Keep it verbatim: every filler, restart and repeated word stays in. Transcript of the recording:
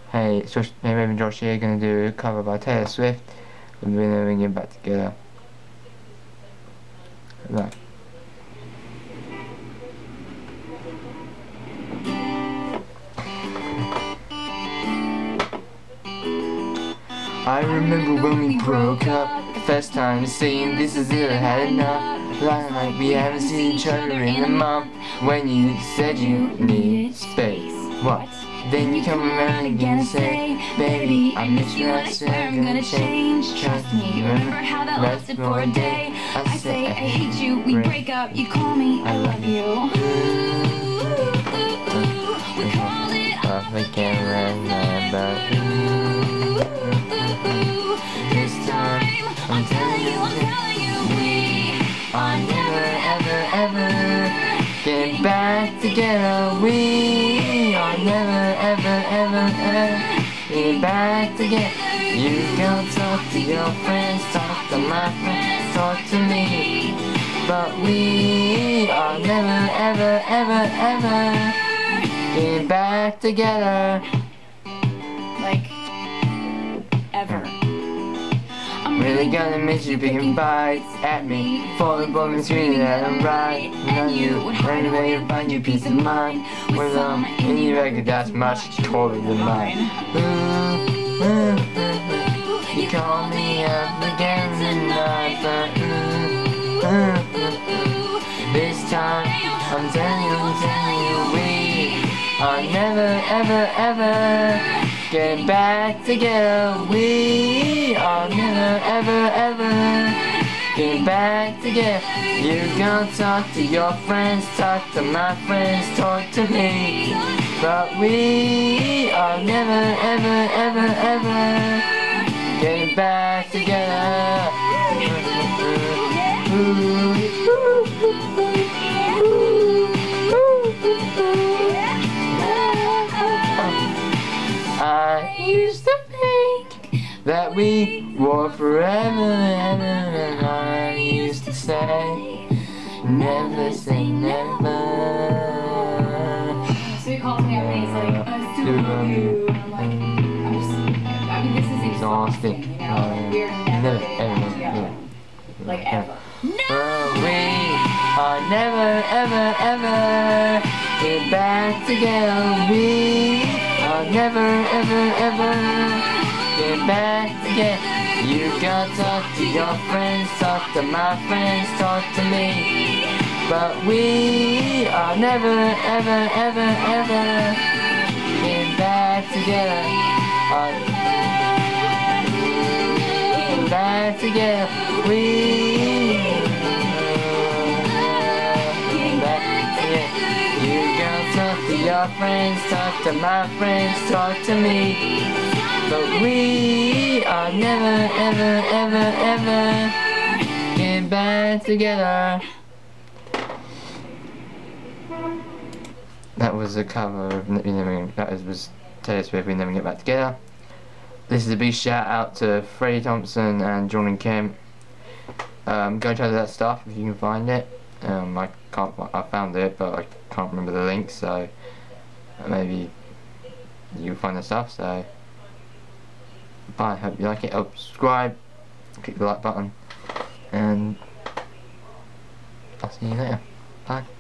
Hey, it's Josh, hey, Raven Josh here, gonna do a cover by Taylor Swift. We'll be doing it back together. Right. I remember when we broke up, the first time saying this is it, I had enough. Lying like we haven't seen each other in a month. When you said you need space, what? Then you come around again and say, baby, I miss you, I swear I'm gonna change. Trust me, remember how that lasted for a day? I say I hate you, we break up, you call me, I love you. We call it off again, remember. This time, I'm telling you, I'm telling you, we are never, ever, ever getting back together. We are never, ever, ever, ever getting back together. You go talk to your friends, talk to my friends, talk to me. But we are never, ever, ever, ever getting back together. Like, ever. I'm really gonna miss you picking bites at me, falling for me, screaming that I'm right. And you would hide away and find your peace of mind with um any record that's much taller than mine. Ooh, ooh, ooh, ooh. You call me up again tonight, but ooh, ooh, ooh, ooh. This time I'm telling you, I'm telling you, we are never, ever, ever getting back together. We are never, ever, ever getting back together. You gonna talk to your friends, talk to my friends, talk to me. But we are never, ever, ever, ever getting back together. I used to think that we were forever, ever, and I used to say, never say never. So he calls me up and he's like, I still love you. And I'm like, I'm just, I mean, this is exhausting, you know? Like, we're never Never, getting ever, back together. never. Like, ever. But we are never, ever, ever get back together. We are never, ever, ever get back together. You gotta talk to your friends, talk to my friends, talk to me. But we are never, ever, ever, ever get back together. Uh, get back together. We get back together. You gotta talk to your friends, talk to my friends, talk to me. But we are never, ever, ever, ever get back together. That was a cover of We Never, that was, was Taylor Swift, We Never Get Back Together. This is a big shout out to Freddie Thompson and Jordan Kemp. Um, go check out that stuff if you can find it. Um, I can't, I found it, but I can't remember the link, so maybe you'll find the stuff. So, bye. Hope you like it. Oh, subscribe, click the like button, and I'll see you later. Bye.